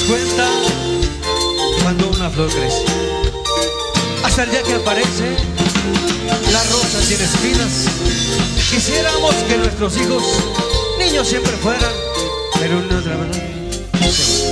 cuenta cuando una flor crece, hasta el día que aparece la rosa sin espinas. Quisiéramos que nuestros hijos niños siempre fueran, pero una otra verdad se va.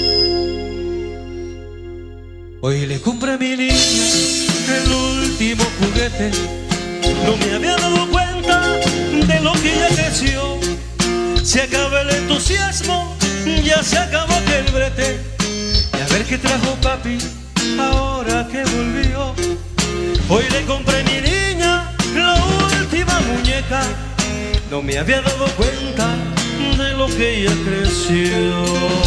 Hoy le compré a mi niña el último juguete. No me había dado cuenta de lo que ya creció. Se acaba el entusiasmo, ya se acabó aquel brete. Y a ver qué trajo papi ahora que volvió. Hoy le compré a mi niña la última muñeca. No me había dado cuenta de lo que ella creció.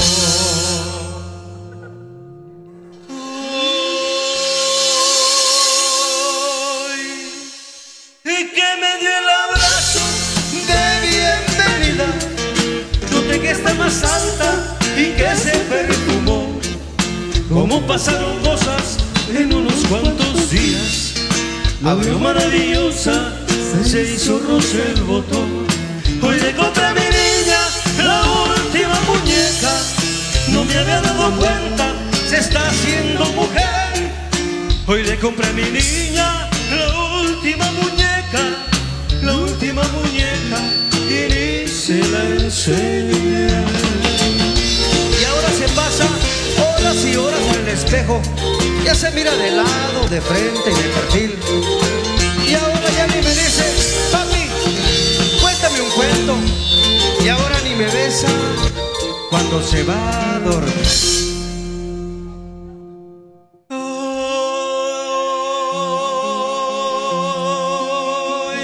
Hoy, y que me dio el abrazo de bienvenida. Noté que está más alta y que se perfumó. Como pasaron cosas en unos cuantos días. Abrió maravillosa, se hizo rosa el botón. Hoy le compré a mi niña la última muñeca. No me había dado cuenta, se está haciendo mujer. Hoy le compré a mi niña la última muñeca. La última muñeca, y ni se la enseñé. Y ahora se pasa horas y horas en el espejo. Ya se mira de lado, de frente y de perfil. Y ahora ya ni me dice, papi, cuéntame un cuento. Y ahora ni me besa cuando se va a dormir. Hoy,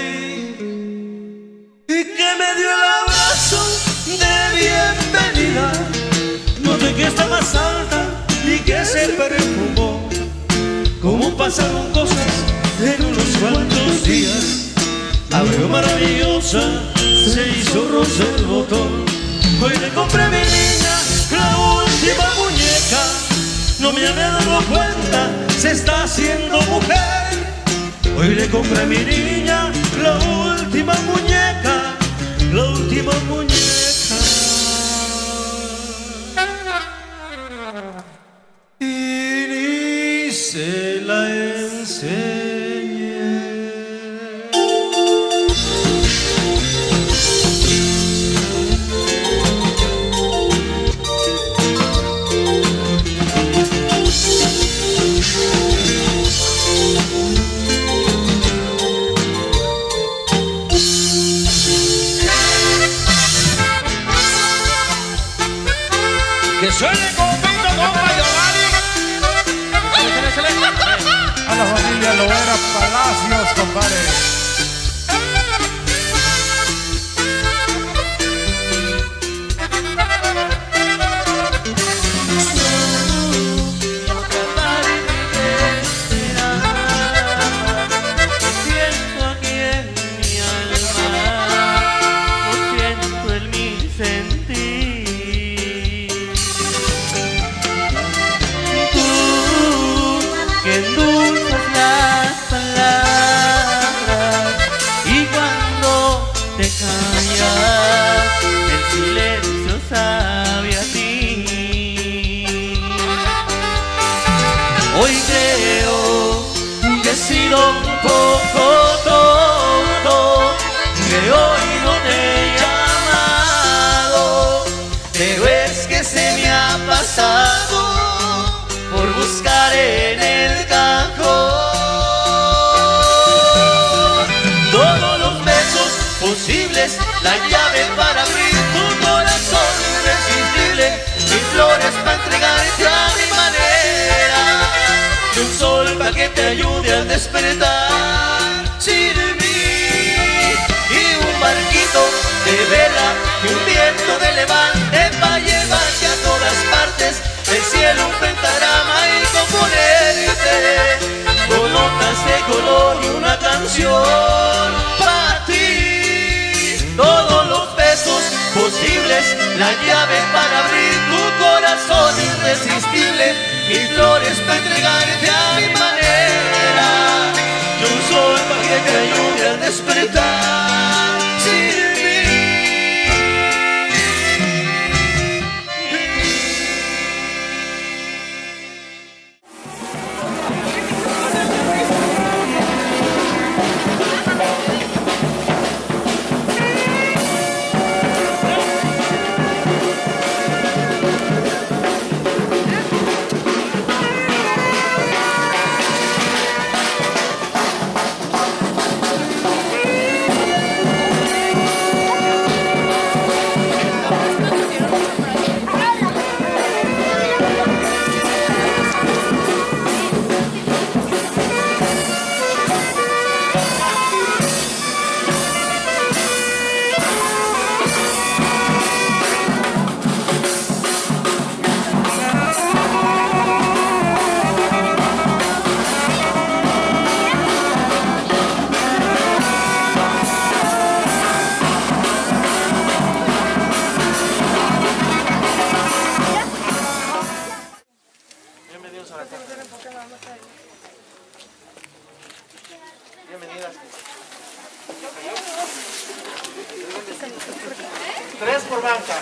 y que me dio el abrazo de bienvenida. Noté que está más alta y que se perfumó. Como pasaron cosas en unos cuantos días. Abrió maravillosa, se hizo rosa el botón. Hoy le compré a mi niña la última muñeca. No me había dado cuenta, se está haciendo mujer. Hoy le compré a mi niña la última muñeca. La última muñeca. Se la enseñé. Que suene conmigo, compa Giovanni. A la familia Loera Palacios, compadre. Hoy creo que he sido un poco tonto, que hoy no te he llamado, pero es que se me ha pasado por buscar en el cajón todos los besos posibles, la llave para abrir tu corazón irresistible, mis flores para entregarte a mi manera. Un sol para que te ayude a despertar sin mí, y un barquito de vela y un viento de levante para llevarte a todas partes, el cielo un pentagrama y componerte con notas de color y una canción para ti. Todos los besos posibles, la llave para abrir tu corazón irresistible, mis flores para entregarte a mi manera, y un sol para que te ayude a despertar sin mí. 1, Bienvenidas. 3 por banca.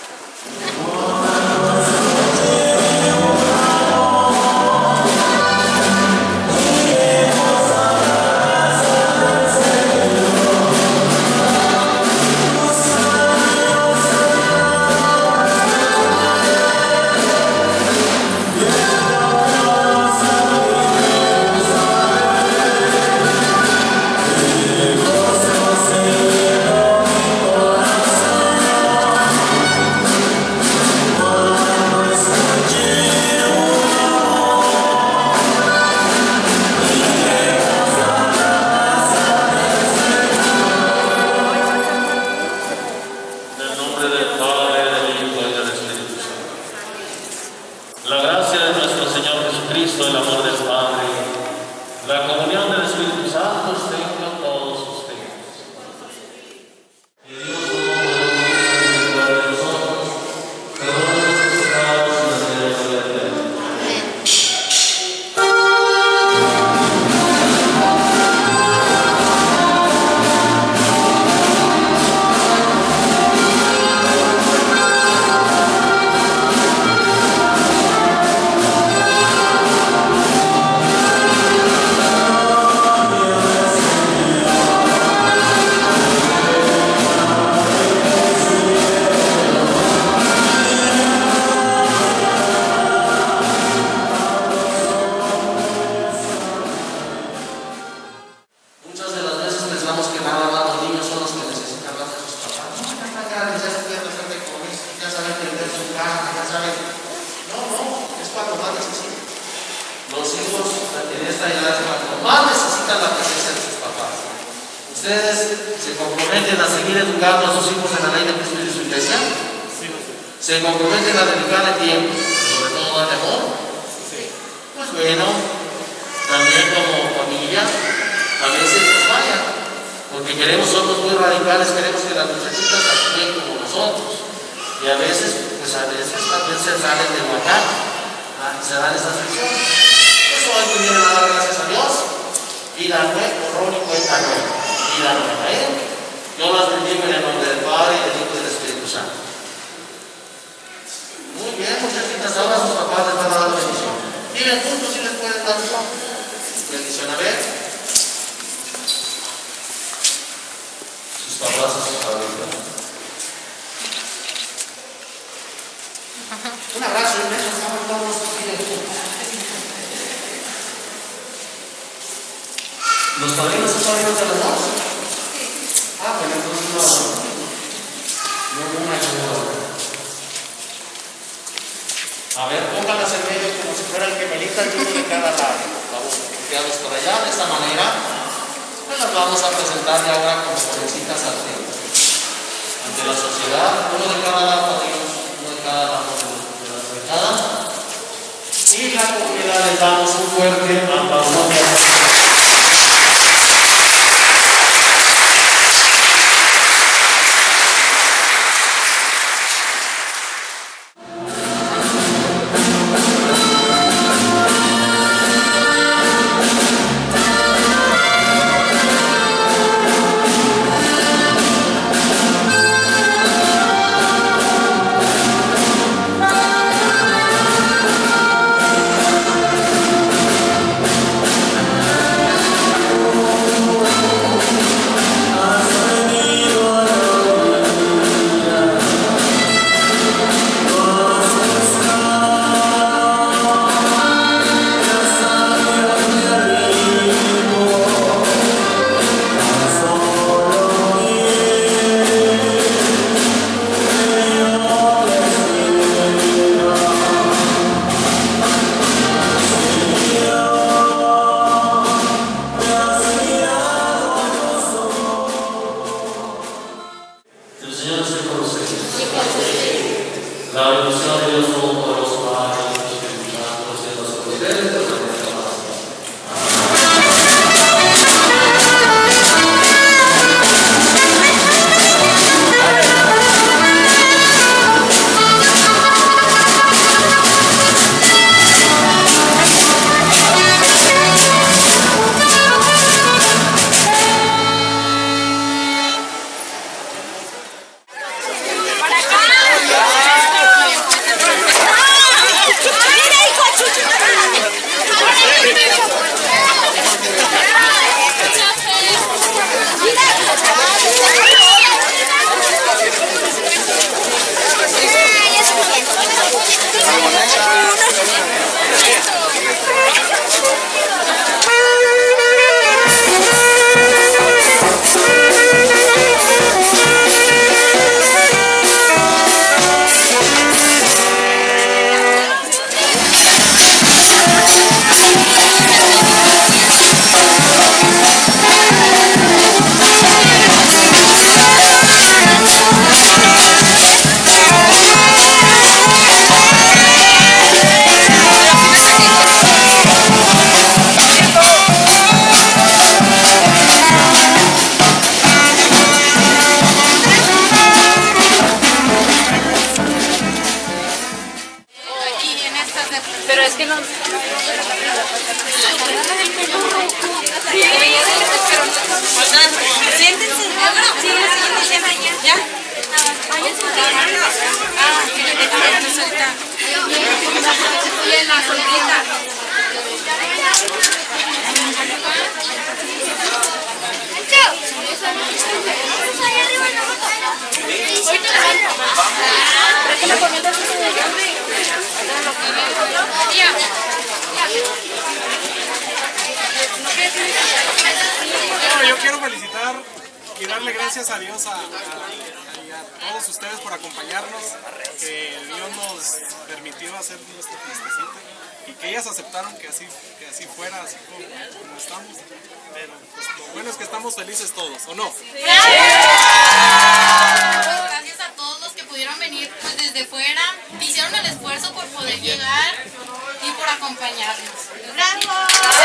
El amor del Padre, la comunión del Espíritu Santo esté con todos ustedes. Y Dios nos guarde de nosotros, perdone nuestros pecados y nos lleve a la vida eterna. ¿Ustedes se comprometen a seguir educando a sus hijos en la ley de Cristo y de su iglesia? Sí. ¿Se comprometen a dedicarle tiempo, sobre todo darle amor? Sí. Pues bueno, también como familia, a veces nos falla, porque queremos, somos muy radicales, queremos que las muchachitas actúen como nosotros, y a veces también se salen de guacar, y se dan esas lecciones. Eso hay que vienen a dar gracias a Dios, vida nueva, borrón y cuenta nueva. Vida nueva, Yo las bendigo en el nombre del Padre, y del Hijo y del Espíritu Santo. Muy bien, muchachitas, ahora sus papás les van a dar bendición. Miren, juntos si les pueden dar bendición, a ver. Sus papás y sus padrinos. Un abrazo inmenso, estamos todos juntos. ¿Los padrinos son padrinos de los dos? Ah, bueno, entonces no me ayuda. A ver, pónganlas en medio como si fueran gemelitas y uno de cada lado. Vamos volteados por allá, de esta manera. Pues las vamos a presentar ya ahora como jovencitas ante la sociedad. Uno de cada lado, uno de cada lado de la barricada. Y la comunidad les damos un fuerte aplauso. Bueno, yo quiero felicitar y darle gracias a Dios a todos ustedes por acompañarnos, que Dios nos permitió hacer nuestra fiestecita y que ellas aceptaron que así fuera, así como estamos. Pero pues, lo bueno es que estamos felices todos, ¿o no? Gracias a todos los que pudieron venir pues, desde fuera, hicieron el esfuerzo por poder llegar y por acompañarnos. ¡Bravo!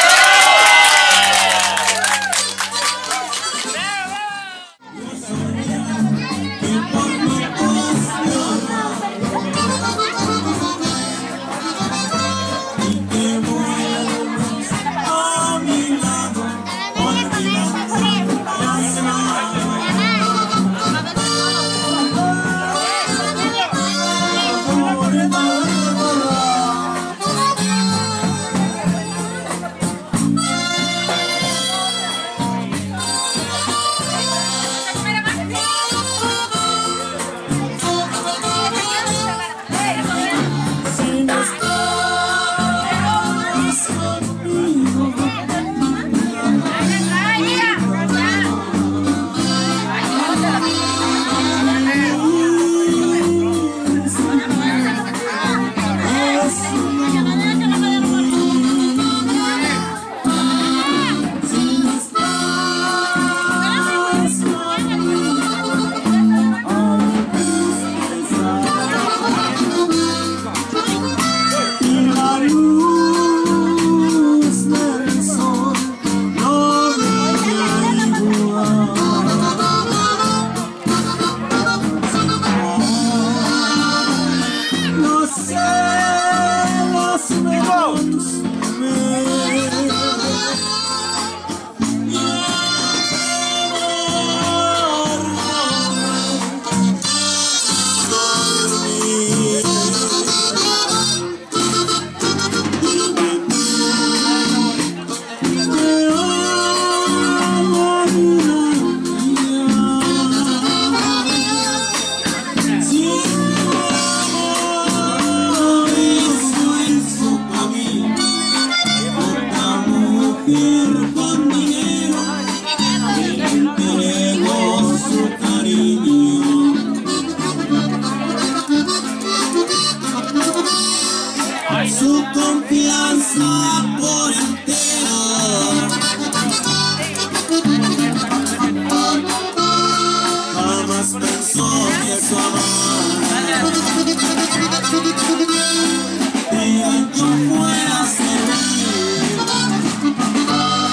Su confianza por entero jamás pensó que su amor yo fuera a servir.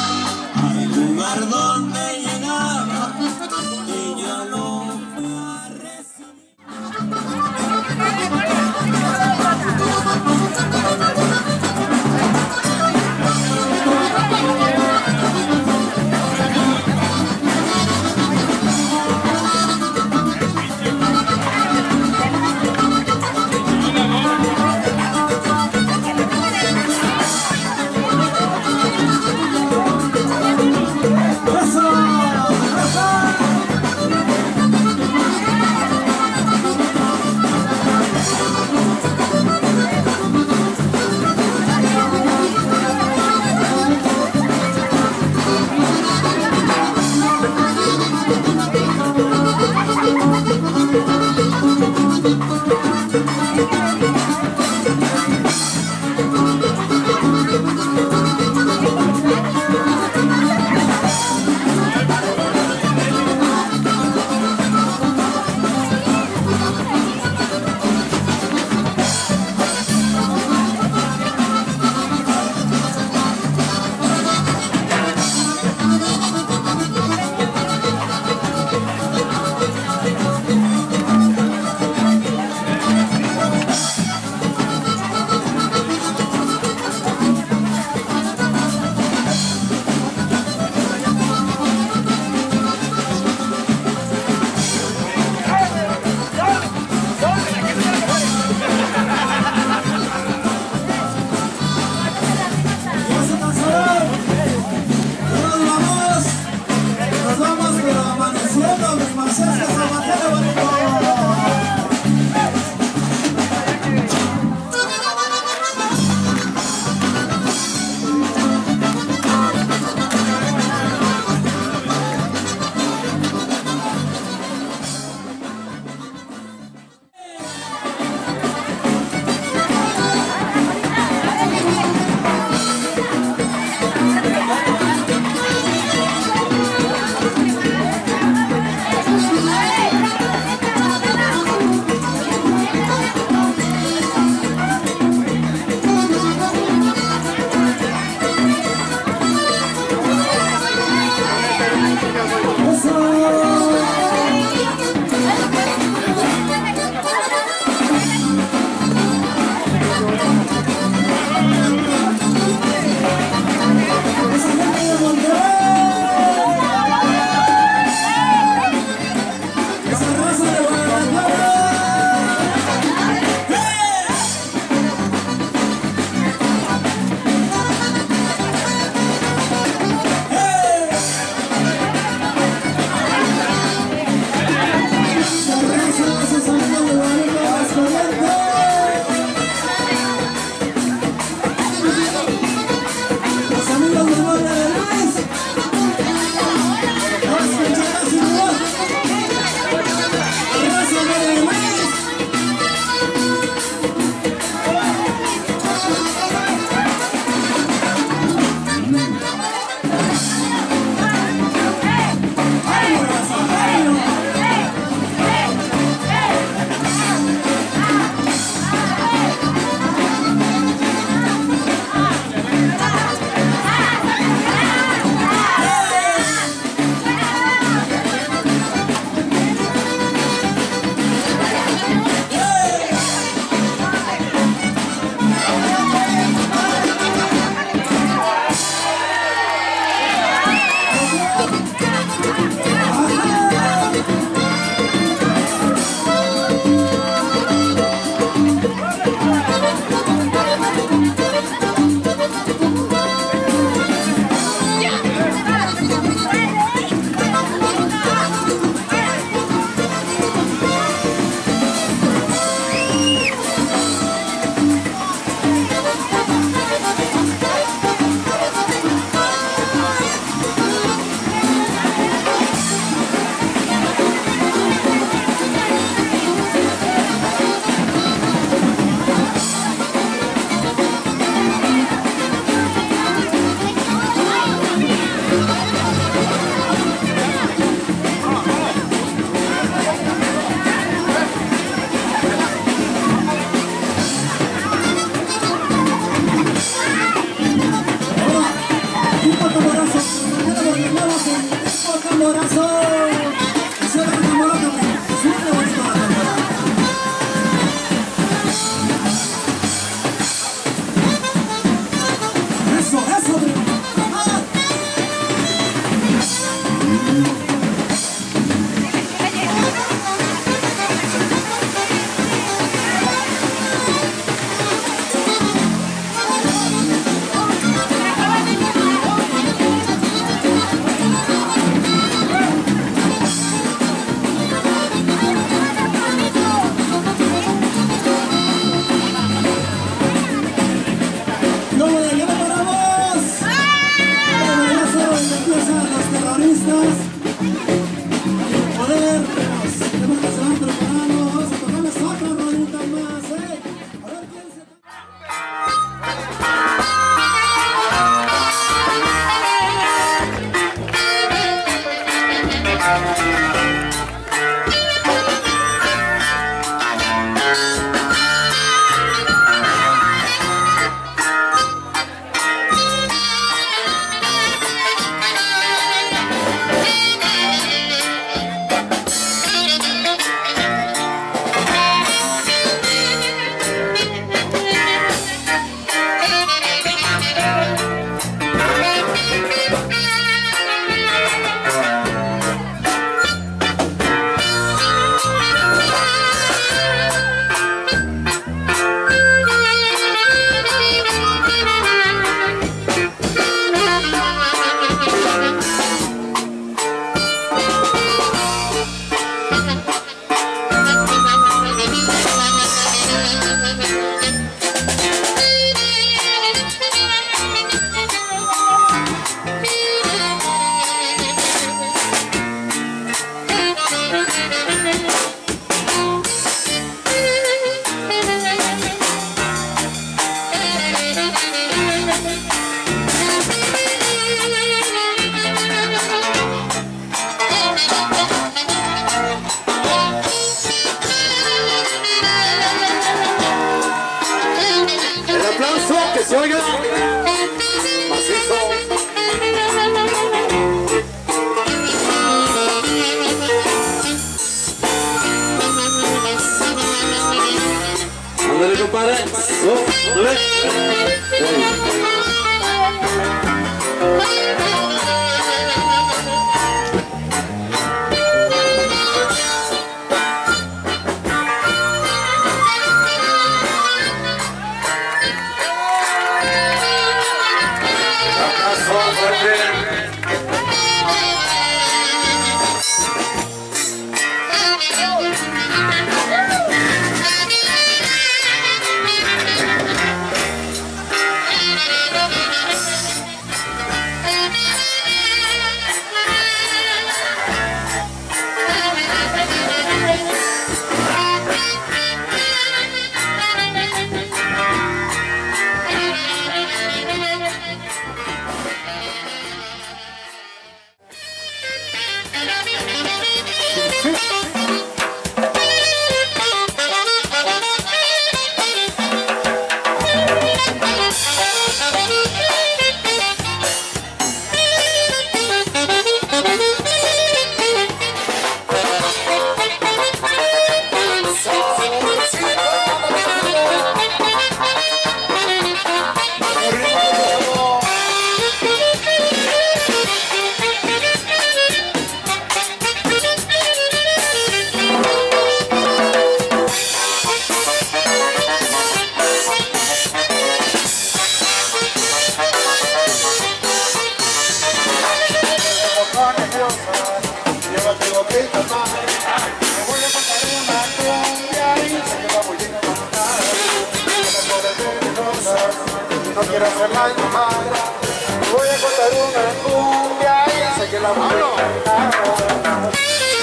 quiero hacerla llamar. Voy a contar una cumbia y sé que la voy a cantar.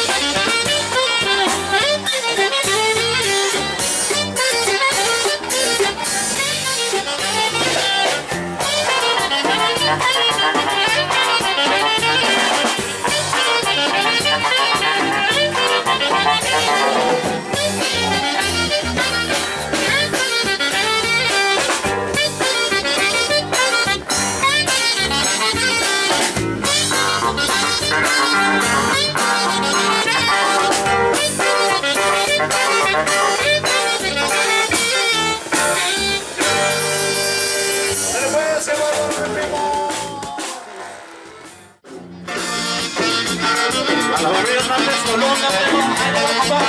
A la barriga Hernández Colón, ahí la va, compa.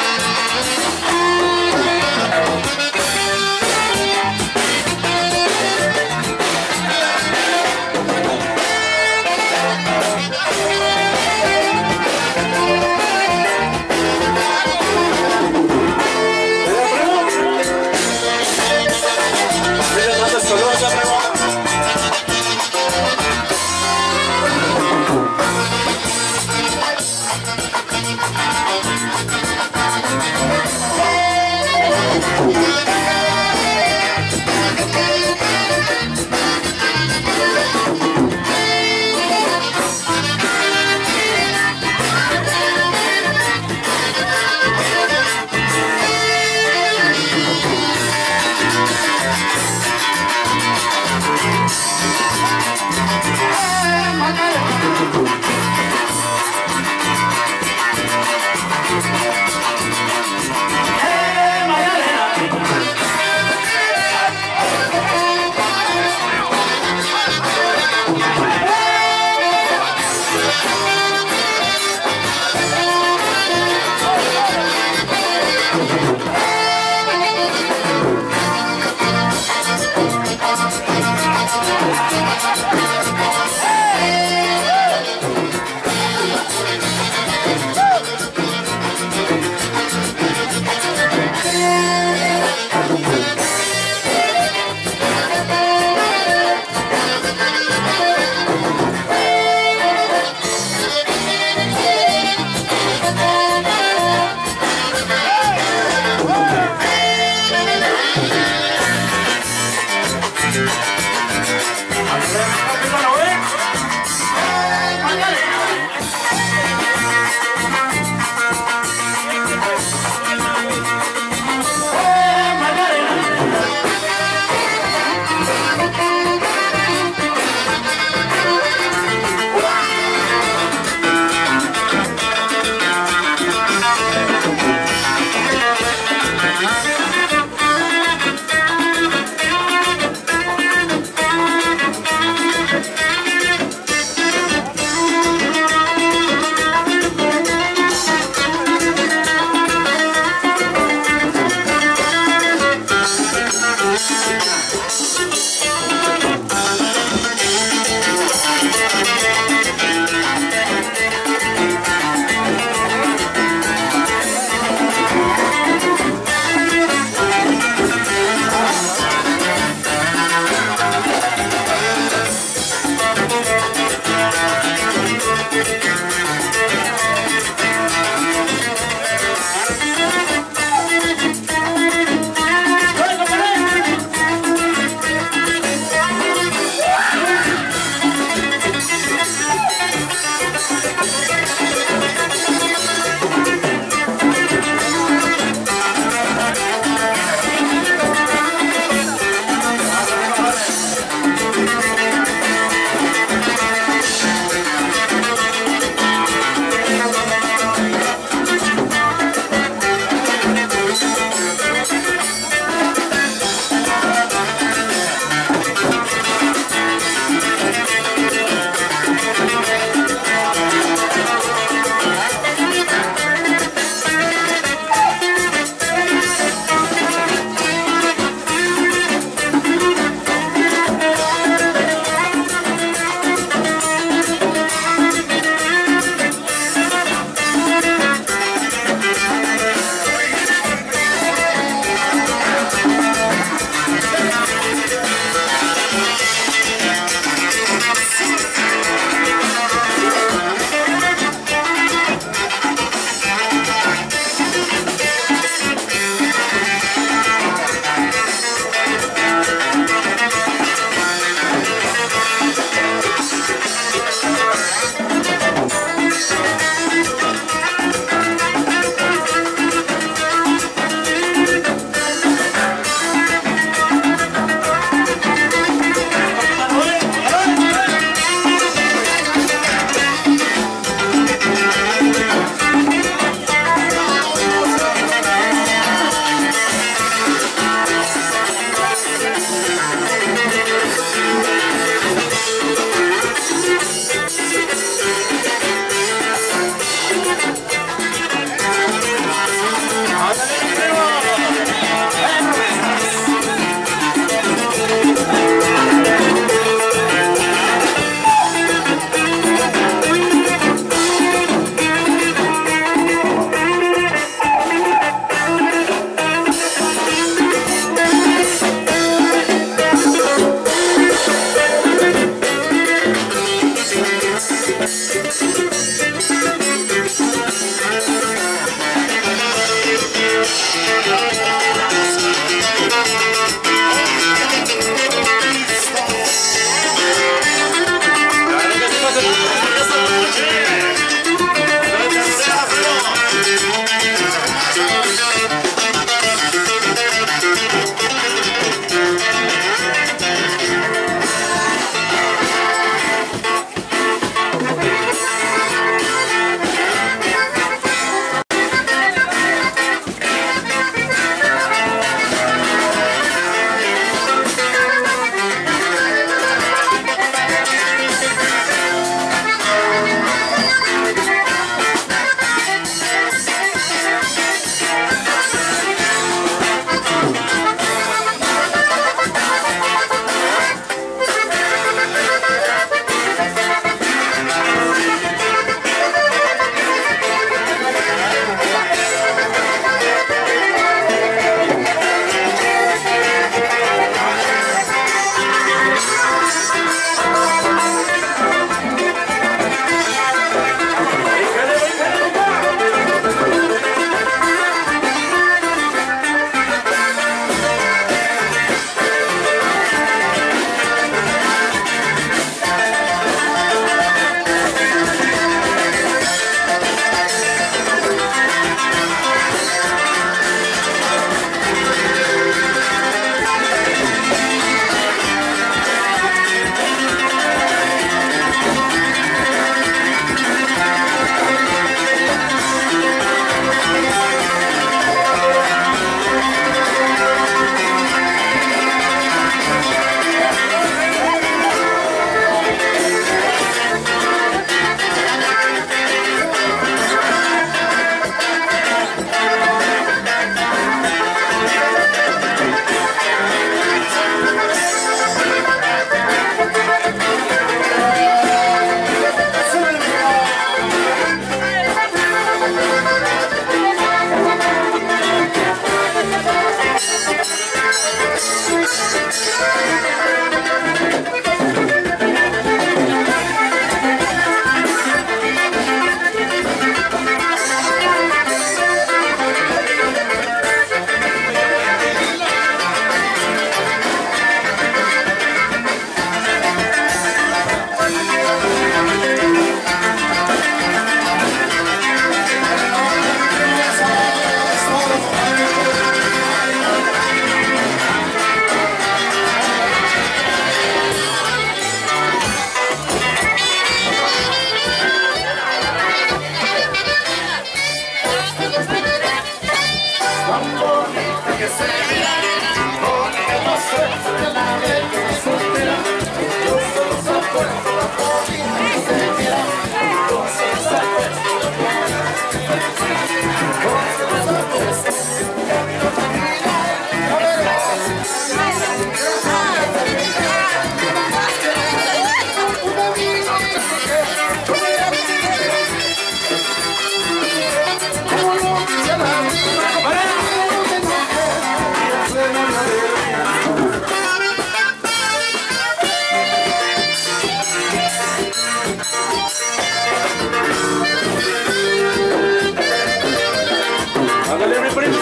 Ándale, mi primo.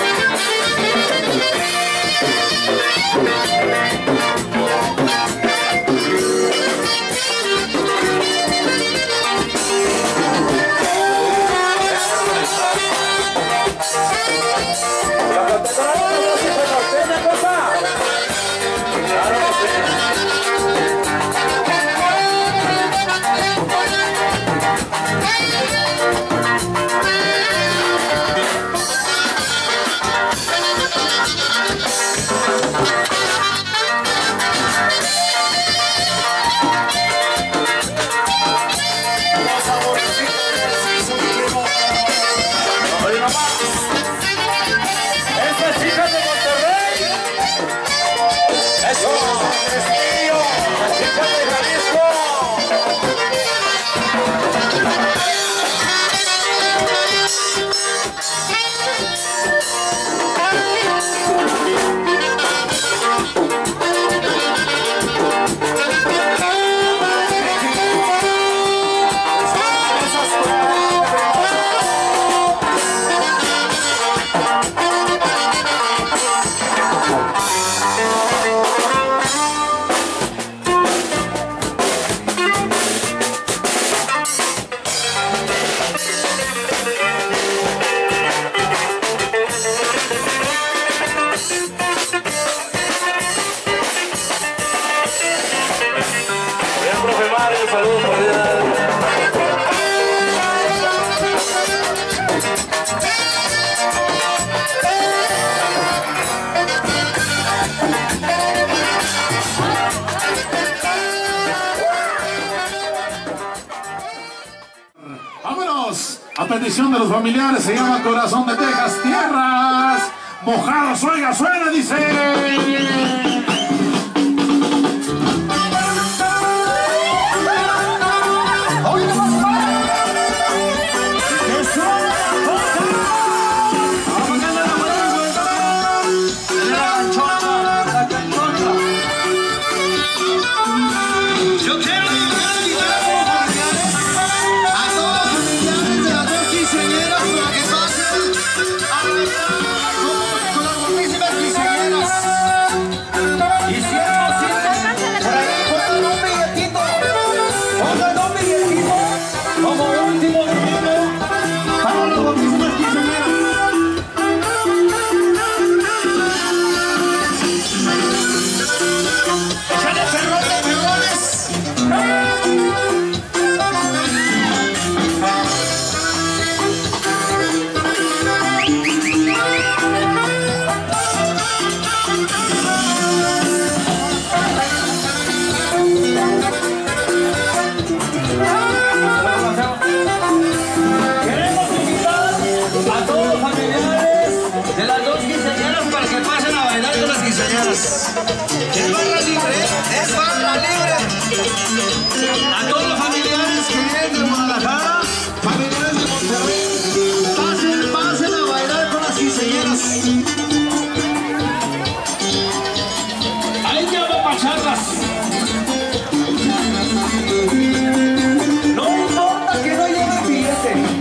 Vámonos, a petición de los familiares, se llama Corazón de Texas, Tierras Mojados. Oiga, suena, dice. Es barra libre, es barra libre. A todos los familiares que vienen de Guadalajara, familiares de Monterrey, pasen a bailar con las quinceañeras. Ahí ya va a pacharlas. No importa que no lleve billete.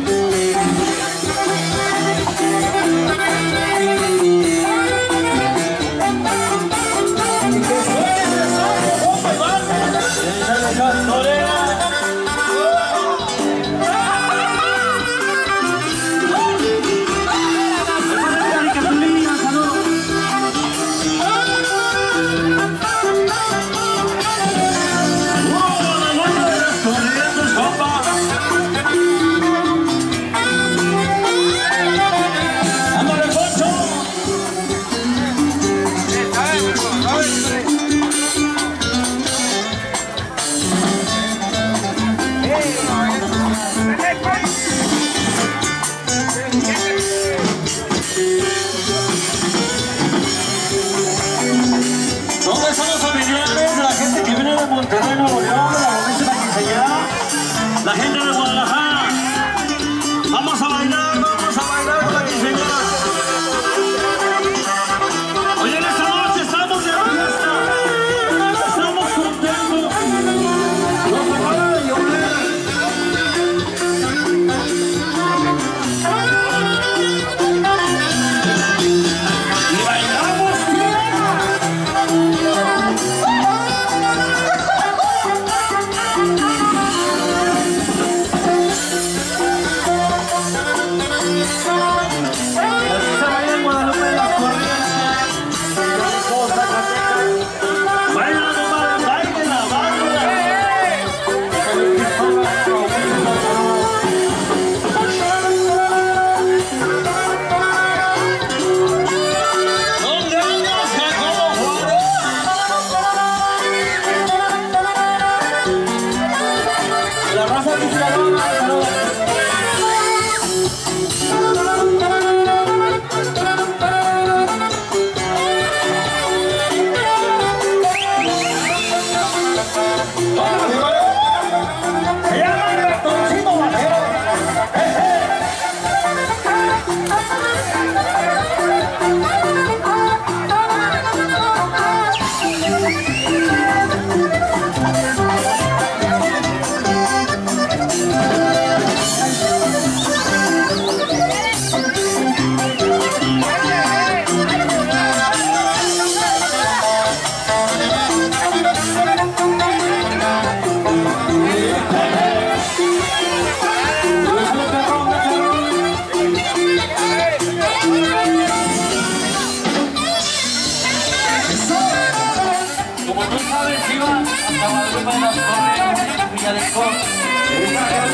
¿Dónde están los familiares de la gente que viene de Monterrey, Nuevo León, de la provincia de la quinceañera? La gente de Guadalajara. Vamos a bailar con la quinceañera. Hoy en esta noche estamos de fiesta. Estamos contentos. Nos acaba de llover.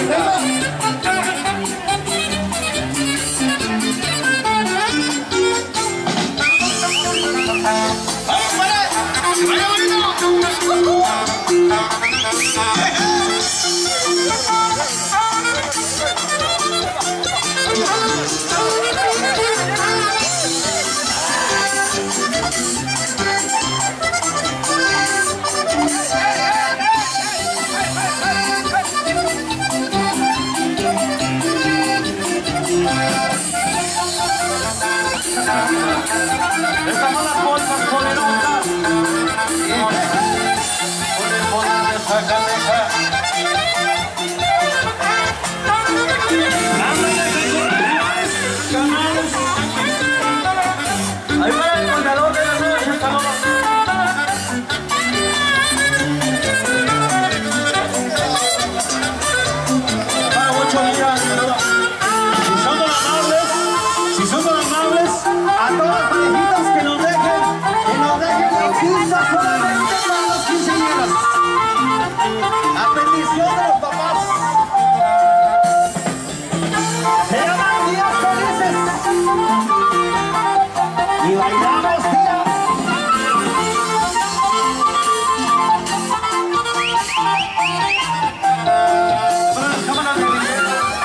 Estas son las bolsas poderosas con el poder de Zacatecas. Ahí va el coordinador de la noche, cabrón. Para 8 días, si son tan amables, a todas las viejitas que nos dejen la pizza solamente para las quinceañeras. A petición de los papás. Se llaman días felices. Y bailamos, tía. Para las cámaras de video.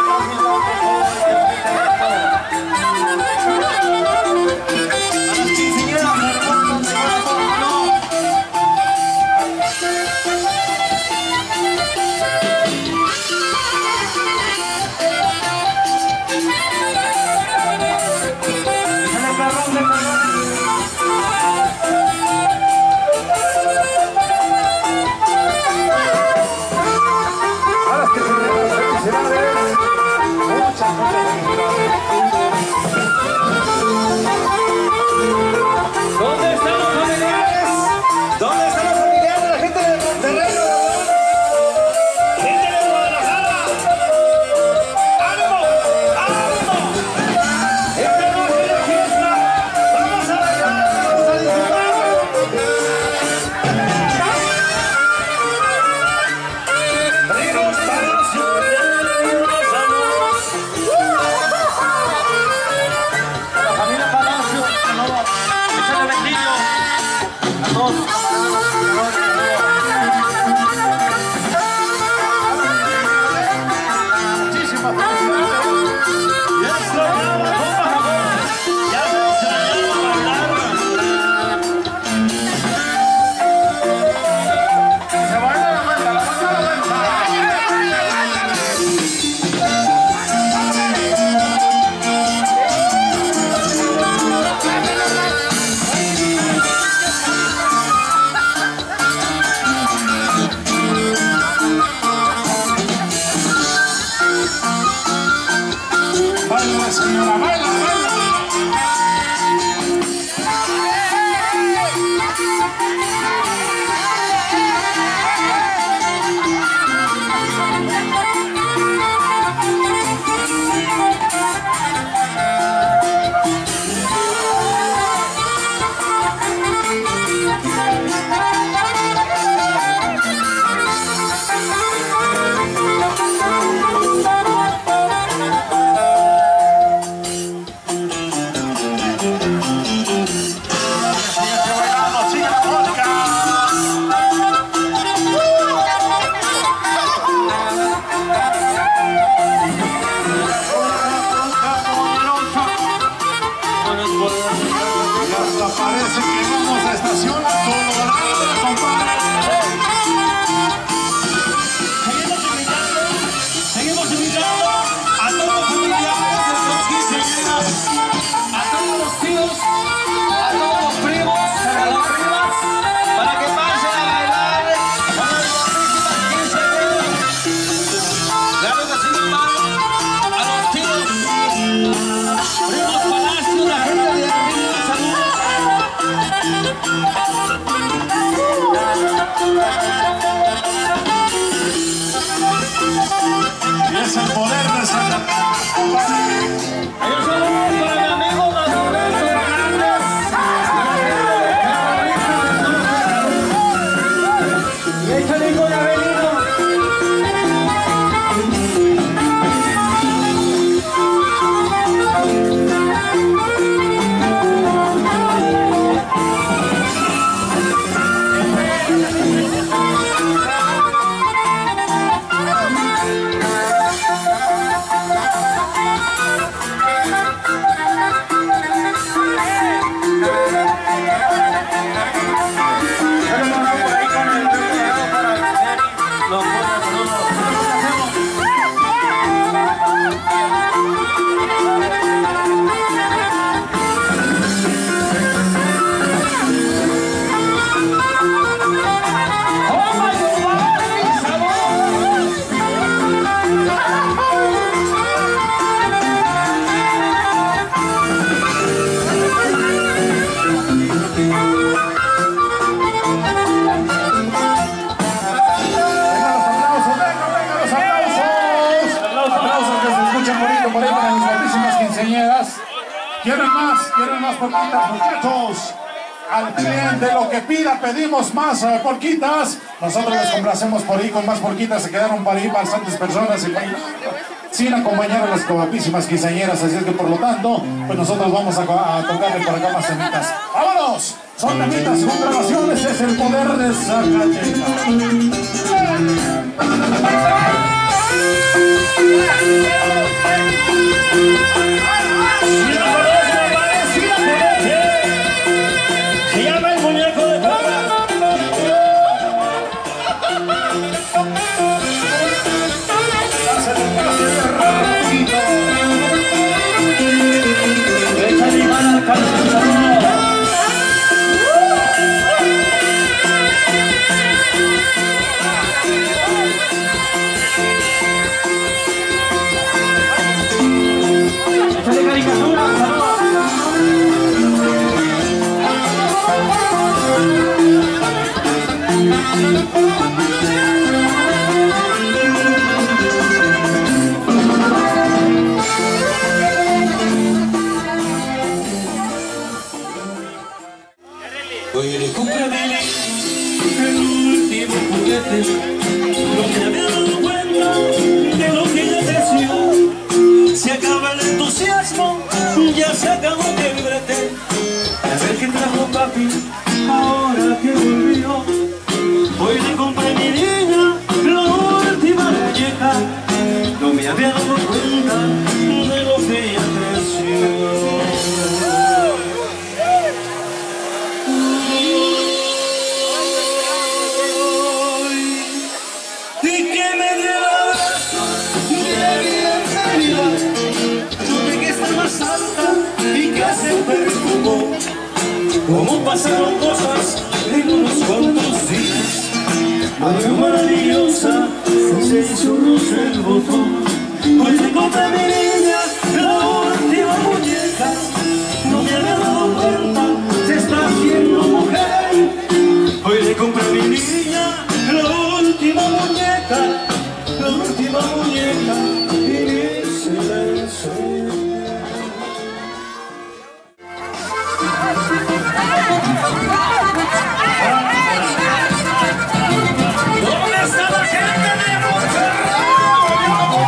¿Dónde están los familiares? ¿Dónde están los familiares de la gente de Monterrey? ¡Gente de Guadalajara! ¡Ánimo! ¡Ánimo! Esta noche de fiesta vamos a bailar, vamos a disfrutar. Ritmos Palacio, bienvenidos a los. La familia Palacio, échale bendición a todos. Muchísimas felicidades. Ya extrañaba, compa Jabón. Ya me extrañaba bailar. Se baila la vuelta, la vuelta, la vuelta. Baila, señora, baila, baila. Parece que vamos a estación Colorado, compadre. Seguimos invitando a todos los familiares de los quinceañeras, a todos los tíos, a todos los primos, a las primas, para que pasen a bailar con las guapísimas quinceañeras. Claro que sí, hermano, a los tíos, primos Palacio, la gente de arriba, saludos. Y es el poder de Zacatecas, compadre. Ellos son para mi amigo Manuel Fernández. Y échale con Abelino. poquitas. ¿Quieren más poquitas, muchachos? Al cliente lo que pida, pedimos más porquitas. Nosotros les complacemos por ahí con más porquitas. Se quedaron por ahí bastantes personas sin acompañar a las guapísimas quinceañeras. Así es que por lo tanto, pues nosotros vamos a tocarle por acá más temitas. ¡Vámonos! Son temitas con grabaciones. Es el poder de Zacatecas. Se llama el muñeco de cabra. Échale mano al calzón. Échale caricatura, Hoy le compré a Billy el último juguete. No me había dado cuenta de lo que ella creció. Se acaba el entusiasmo, ya se acabó el brete. A ver qué trajo papi ahora que volvió. Hoy le compré a mi niña la última muñeca. No me había dado cuenta de lo que ella creció. Como pasaron cosas en unos cuantos días, algo maravillosa se hizo rosa el botón. Hoy le compré a mi niña la última muñeca. No me había dado cuenta, se está haciendo mujer. Hoy le compré a mi niña la última muñeca. La última muñeca y se la enseñé. ¿Dónde está la gente de Monterrey?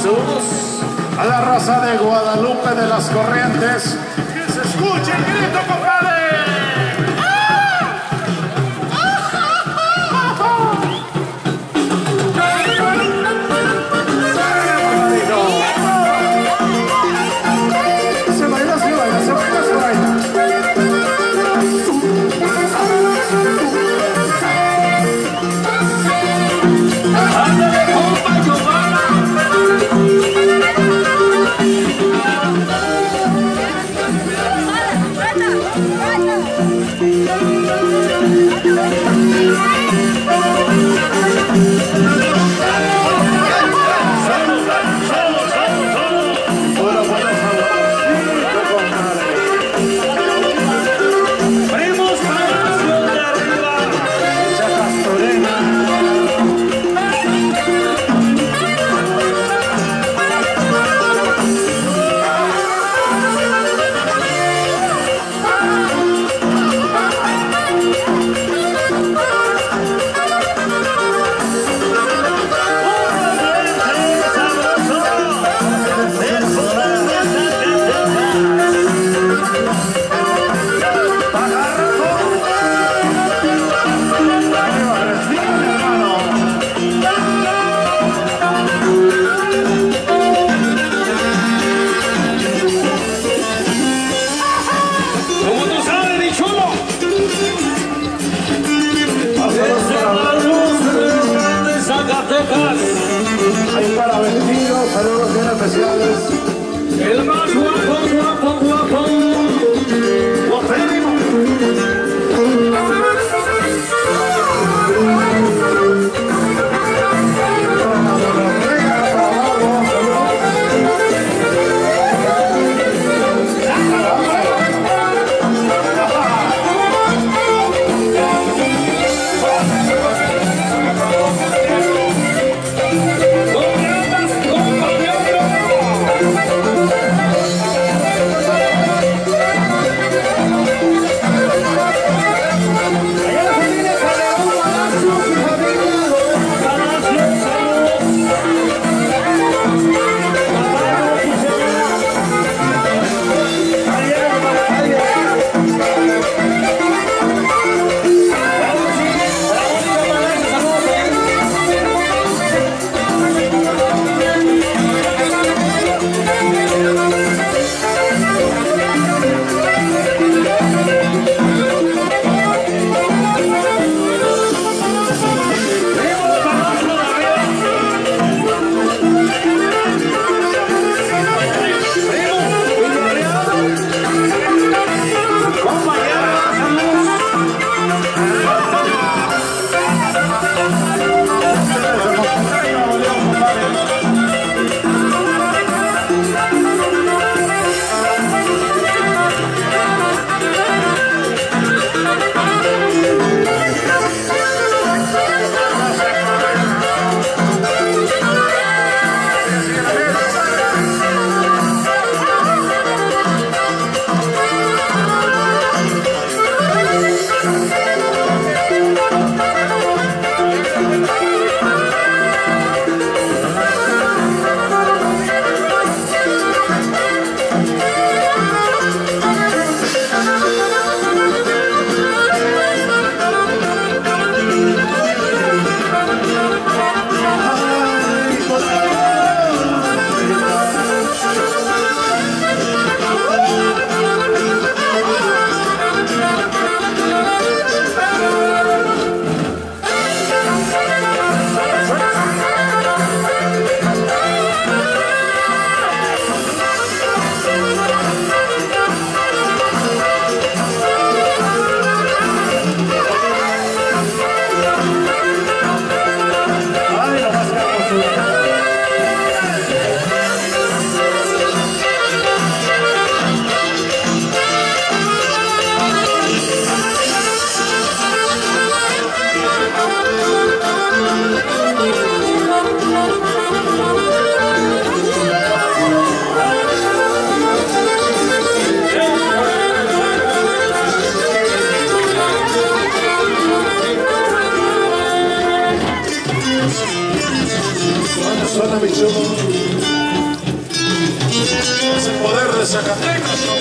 segundos. A la raza de Guadalupe de las Corrientes. Que se escuche el grito, compadre. Se baila, se baila, se baila, se baila. Hay para vestidos, saludos bien especiales. El más guapo, guapo, guapo. Guapérrimo.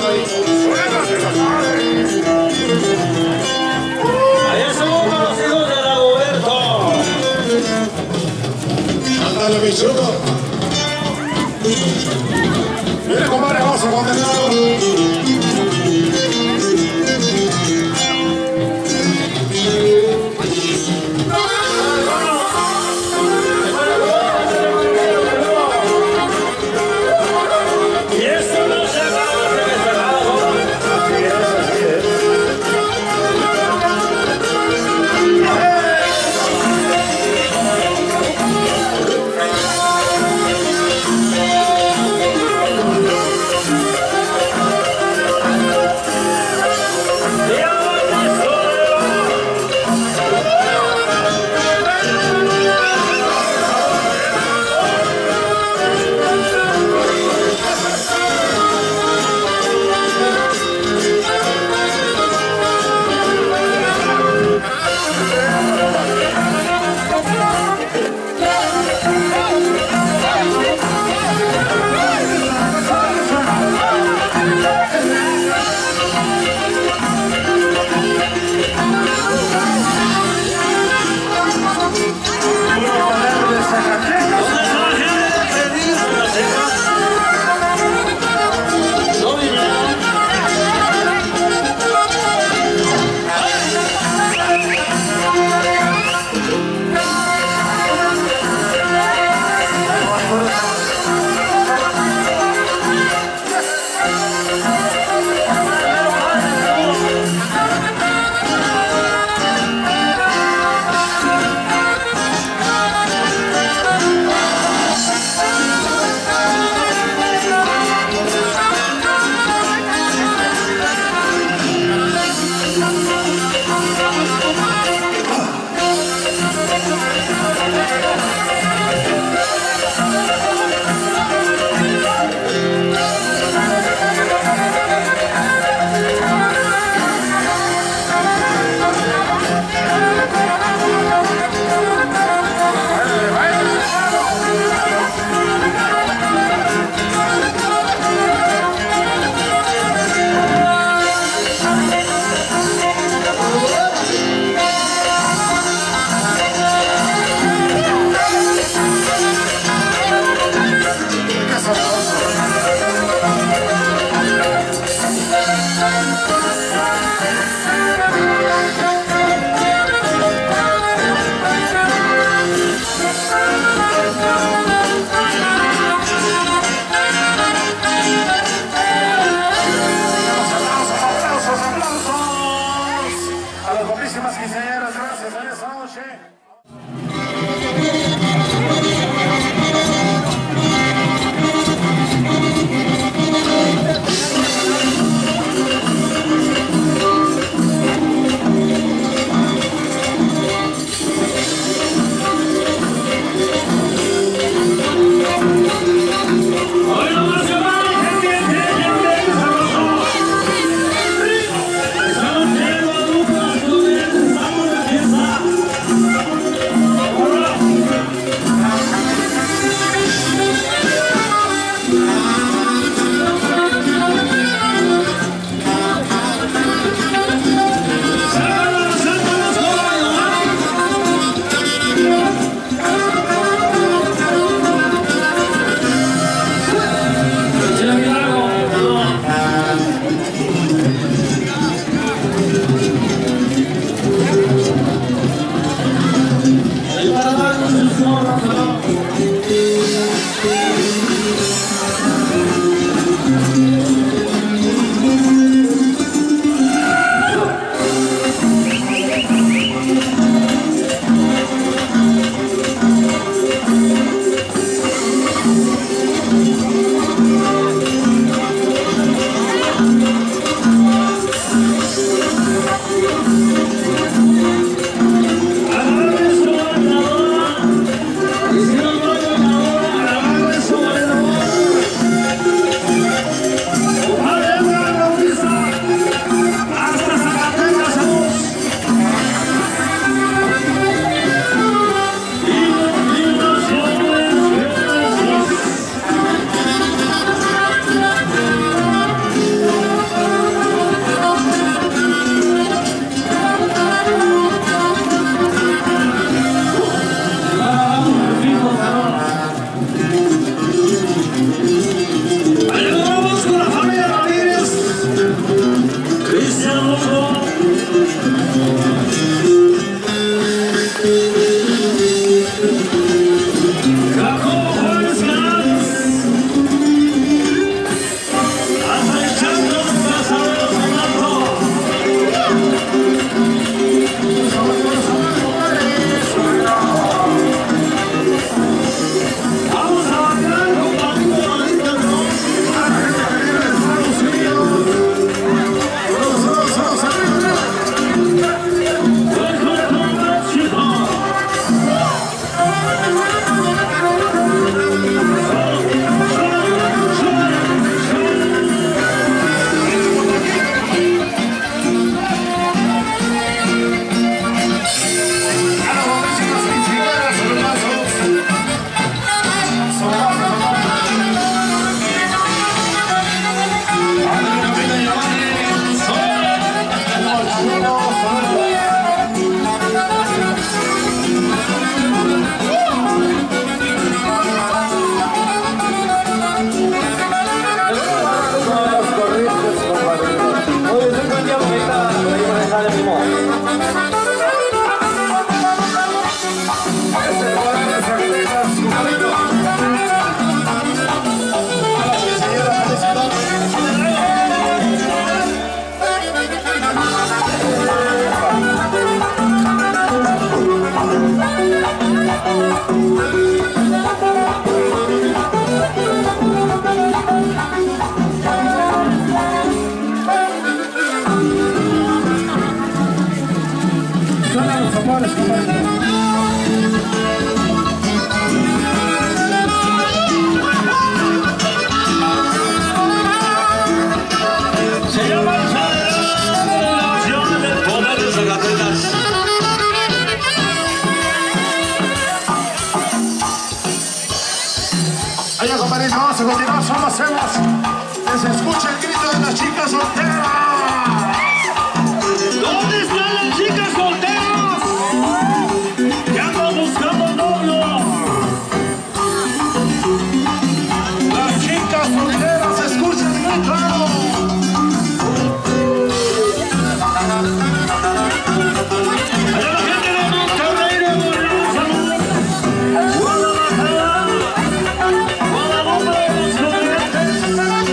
Allá somos los hijos de Dagoberto. Ándale, bichudo. Mire, compadre, vamos a continuar. llama el federal de la Nación del Poder de Zacatecas. Oye, compadrito, vamos a continuar, solo hacemos que se escuche el grito de las chicas solteras. ¿Dónde están las chicas solteras? Que andan buscando novio. Las chicas solteras, escuchen el grito. Allá la gente de Monterrey, de Nuevo Salud, Guadalajara, Guadalupe, los Corrientes.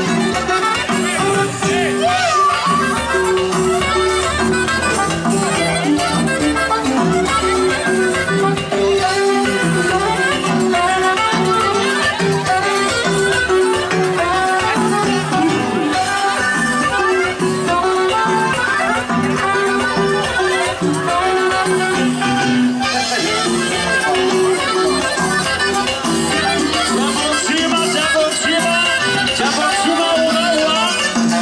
Se aproxima un agua.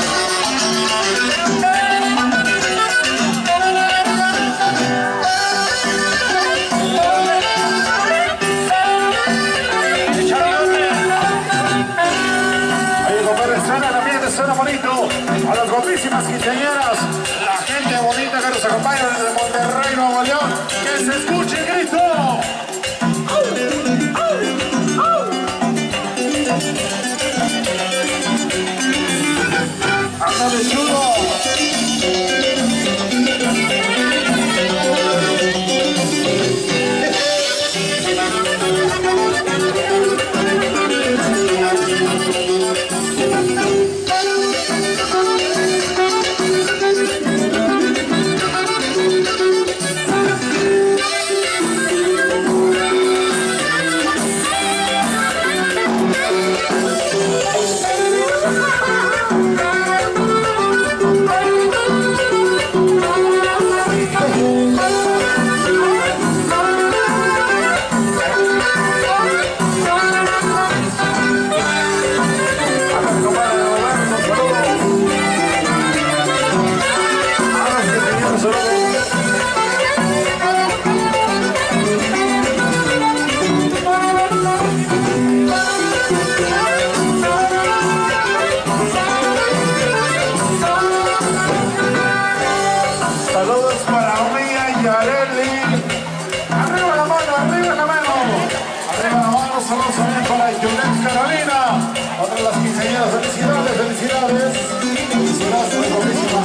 Oye, compadre, suena el ambiente, suena bonito. A las guapísimas quinceañeras, la gente bonita que nos acompaña desde Monterrey, Nuevo León, que se escuche el grito. ¡Ándale, chulo! Saludos para Mía y Yareli. Arriba la mano, arriba la mano. Arriba la mano, saludos también para Juliet Carolina. Otra de las quinceañeras, felicidades, felicidades. Felicidades por el guapísimo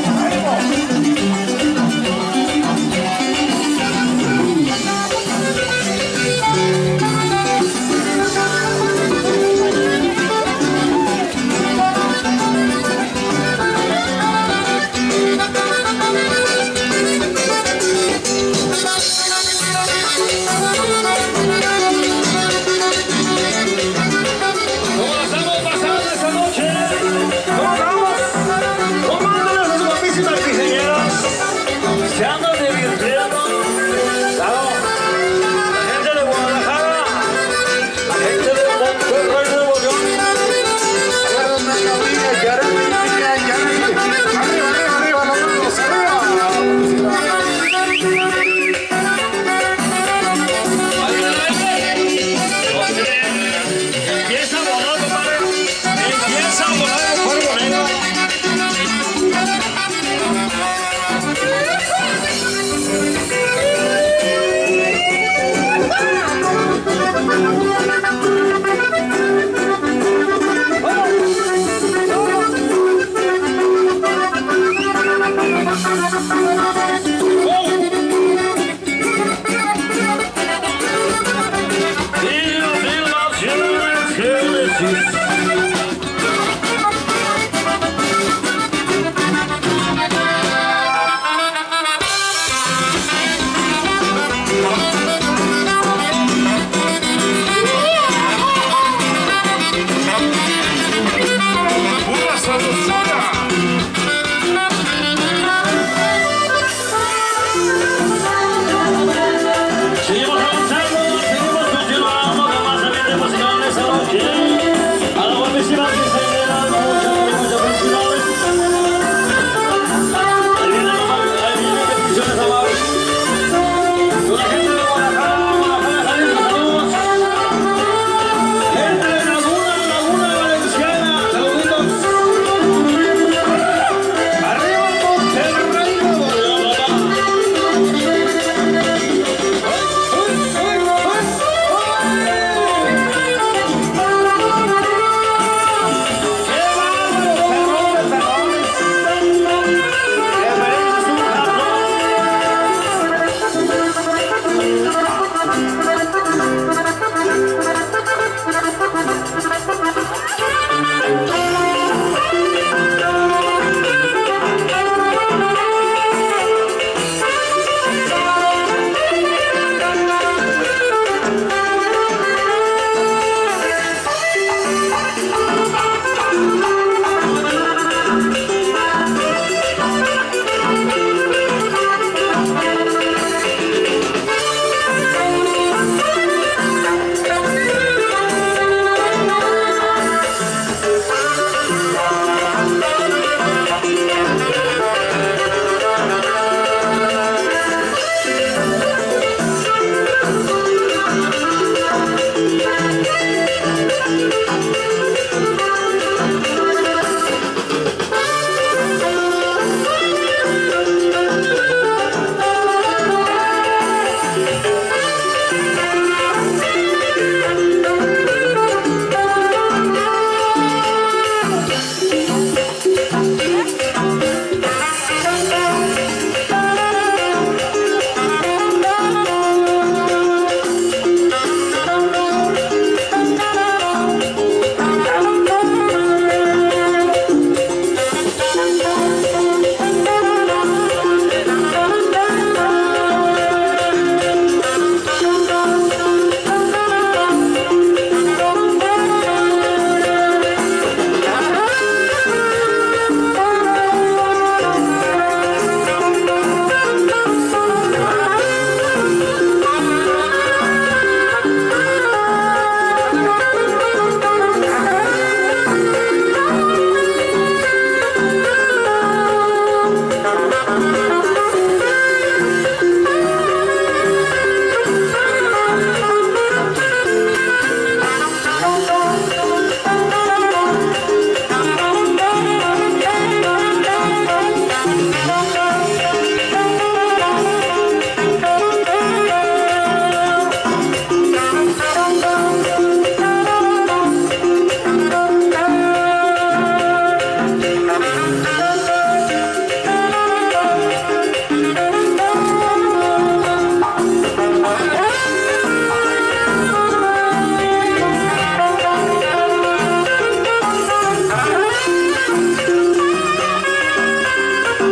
¿Cómo la estamos pasando esta noche? ¿Cómo andamos? ¿Cómo andan esas guapísimas quinceañeras? ¿Se andan divirtiendo? Claro. La gente de Guadalajara, la gente de Monterrey, Nuevo León. Mía y Yareli, Mía y Yareli. Arriba, arriba, arriba, las manos, arriba. Empieza a volar, compadre. Empieza a volar el fuego negro. Y las filmaciones que decís. Una sabrosura.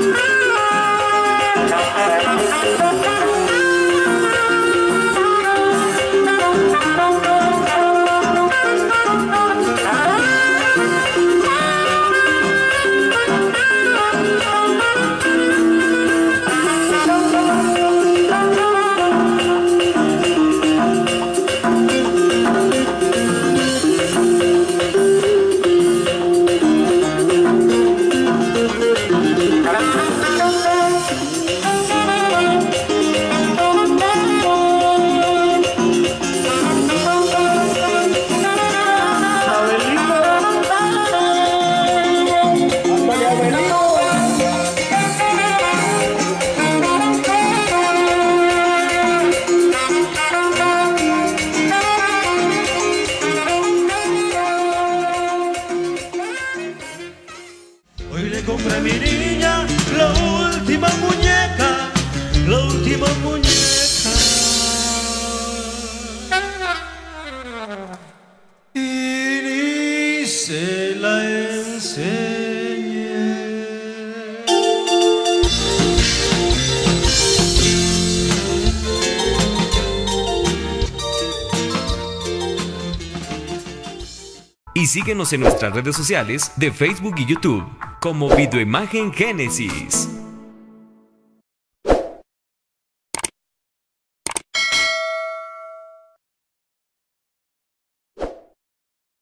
Hoy le compré a mi niña la última muñeca, la última muñeca. Y ni se la enseñé. Y síguenos en nuestras redes sociales de Facebook y YouTube como Videoimagen Génesis.